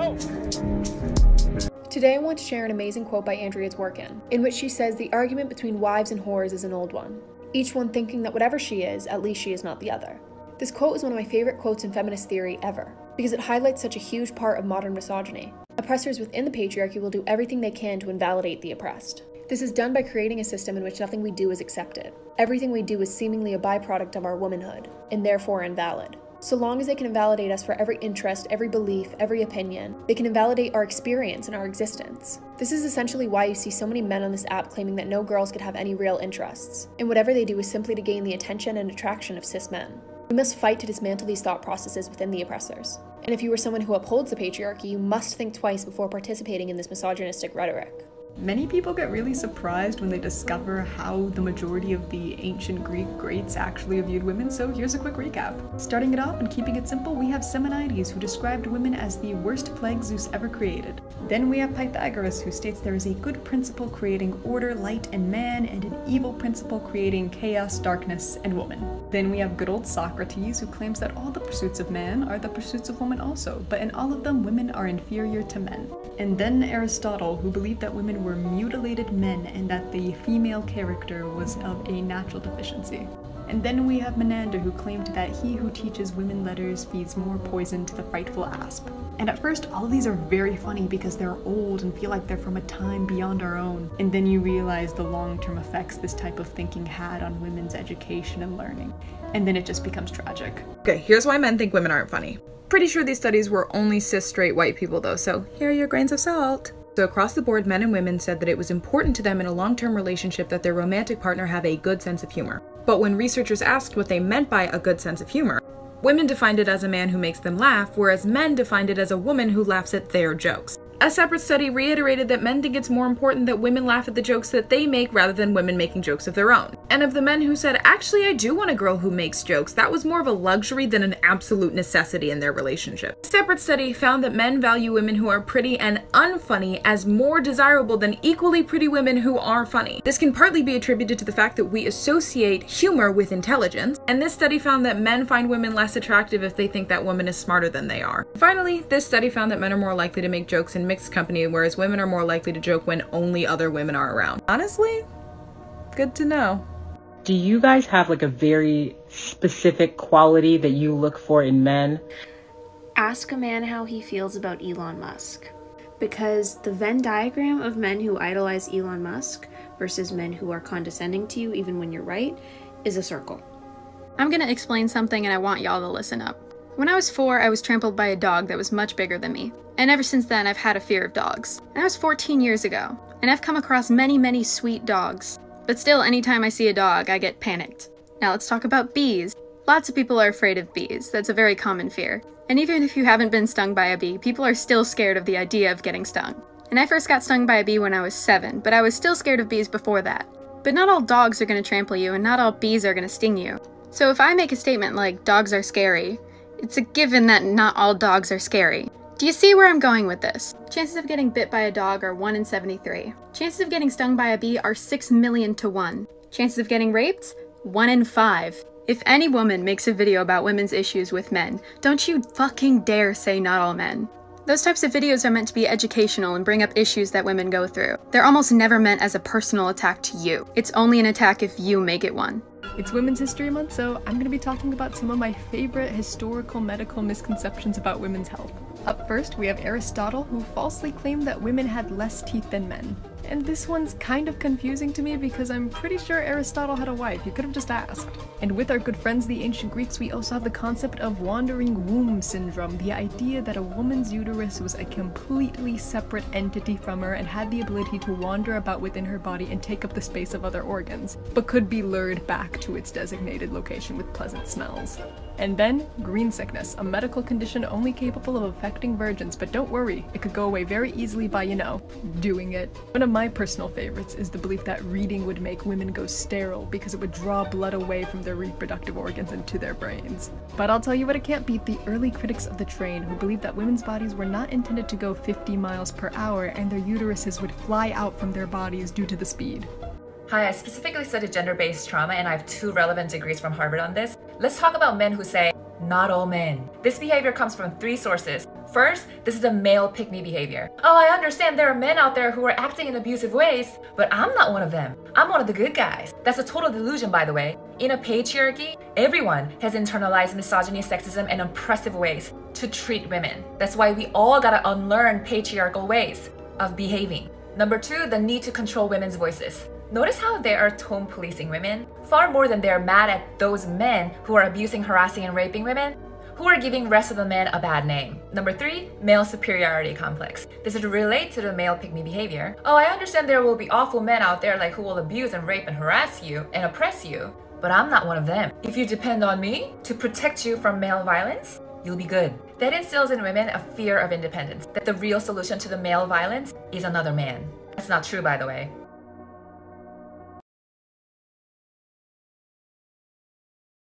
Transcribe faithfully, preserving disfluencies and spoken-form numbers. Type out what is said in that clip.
Go! Today I want to share an amazing quote by Andrea Dworkin, in which she says the argument between wives and whores is an old one, each one thinking that whatever she is, at least she is not the other. This quote is one of my favorite quotes in feminist theory ever, because it highlights such a huge part of modern misogyny. Oppressors within the patriarchy will do everything they can to invalidate the oppressed. This is done by creating a system in which nothing we do is accepted. Everything we do is seemingly a byproduct of our womanhood, and therefore invalid. So long as they can invalidate us for every interest, every belief, every opinion, they can invalidate our experience and our existence. This is essentially why you see so many men on this app claiming that no girls could have any real interests, and whatever they do is simply to gain the attention and attraction of cis men. We must fight to dismantle these thought processes within the oppressors. And if you are someone who upholds the patriarchy, you must think twice before participating in this misogynistic rhetoric. Many people get really surprised when they discover how the majority of the ancient Greek greats actually viewed women, so here's a quick recap. Starting it off and keeping it simple, we have Simonides, who described women as the worst plague Zeus ever created. Then we have Pythagoras, who states there is a good principle creating order, light, and man, and an evil principle creating chaos, darkness, and woman. Then we have good old Socrates, who claims that all the pursuits of man are the pursuits of woman also, but in all of them, women are inferior to men. And then Aristotle, who believed that women were mutilated men and that the female character was of a natural deficiency. And then we have Menander, who claimed that he who teaches women letters feeds more poison to the frightful asp. And at first, all of these are very funny because they're old and feel like they're from a time beyond our own. And then you realize the long-term effects this type of thinking had on women's education and learning. And then it just becomes tragic. Okay, here's why men think women aren't funny. Pretty sure these studies were only cis straight white people though, so here are your grains of salt. So across the board, men and women said that it was important to them in a long-term relationship that their romantic partner have a good sense of humor. But when researchers asked what they meant by a good sense of humor, women defined it as a man who makes them laugh, whereas men defined it as a woman who laughs at their jokes. A separate study reiterated that men think it's more important that women laugh at the jokes that they make rather than women making jokes of their own. And of the men who said, actually I do want a girl who makes jokes, that was more of a luxury than an absolute necessity in their relationship. A separate study found that men value women who are pretty and unfunny as more desirable than equally pretty women who are funny. This can partly be attributed to the fact that we associate humor with intelligence, and this study found that men find women less attractive if they think that woman is smarter than they are. Finally, this study found that men are more likely to make jokes in mixed company, whereas women are more likely to joke when only other women are around. Honestly, good to know. Do you guys have like a very specific quality that you look for in men? Ask a man how he feels about Elon Musk. Because the Venn diagram of men who idolize Elon Musk versus men who are condescending to you even when you're right is a circle. I'm gonna explain something and I want y'all to listen up. When I was four, I was trampled by a dog that was much bigger than me. And ever since then, I've had a fear of dogs. And that was fourteen years ago. And I've come across many, many sweet dogs. But still, anytime I see a dog, I get panicked. Now let's talk about bees. Lots of people are afraid of bees. That's a very common fear. And even if you haven't been stung by a bee, people are still scared of the idea of getting stung. And I first got stung by a bee when I was seven, but I was still scared of bees before that. But not all dogs are gonna trample you, and not all bees are gonna sting you. So if I make a statement like, dogs are scary, it's a given that not all dogs are scary. Do you see where I'm going with this? Chances of getting bit by a dog are one in seventy-three. Chances of getting stung by a bee are six million to one. Chances of getting raped? one in five. If any woman makes a video about women's issues with men, don't you fucking dare say not all men. Those types of videos are meant to be educational and bring up issues that women go through. They're almost never meant as a personal attack to you. It's only an attack if you make it one. It's Women's History Month, so I'm going to be talking about some of my favorite historical medical misconceptions about women's health. Up first, we have Aristotle, who falsely claimed that women had less teeth than men. And this one's kind of confusing to me because I'm pretty sure Aristotle had a wife. You could have just asked. And with our good friends, the ancient Greeks, we also have the concept of wandering womb syndrome, the idea that a woman's uterus was a completely separate entity from her and had the ability to wander about within her body and take up the space of other organs, but could be lured back to its designated location with pleasant smells. And then, green sickness, a medical condition only capable of affecting virgins, but don't worry, it could go away very easily by, you know, doing it. One of my personal favorites is the belief that reading would make women go sterile because it would draw blood away from their reproductive organs into their brains. But I'll tell you what, it can't beat the early critics of the train who believed that women's bodies were not intended to go fifty miles per hour and their uteruses would fly out from their bodies due to the speed. Hi, I specifically studied gender-based trauma and I have two relevant degrees from Harvard on this. Let's talk about men who say, not all men. This behavior comes from three sources. First, this is a male pick-me behavior. Oh, I understand there are men out there who are acting in abusive ways, but I'm not one of them. I'm one of the good guys. That's a total delusion, by the way. In a patriarchy, everyone has internalized misogyny, sexism, and oppressive ways to treat women. That's why we all gotta unlearn patriarchal ways of behaving. Number two, the need to control women's voices. Notice how they are tone policing women far more than they're mad at those men who are abusing, harassing, and raping women, who are giving rest of the men a bad name. Number three, male superiority complex. This would relate to the male pick-me behavior. Oh, I understand there will be awful men out there like who will abuse and rape and harass you and oppress you, but I'm not one of them. If you depend on me to protect you from male violence, you'll be good. That instills in women a fear of independence, that the real solution to the male violence is another man. That's not true, by the way.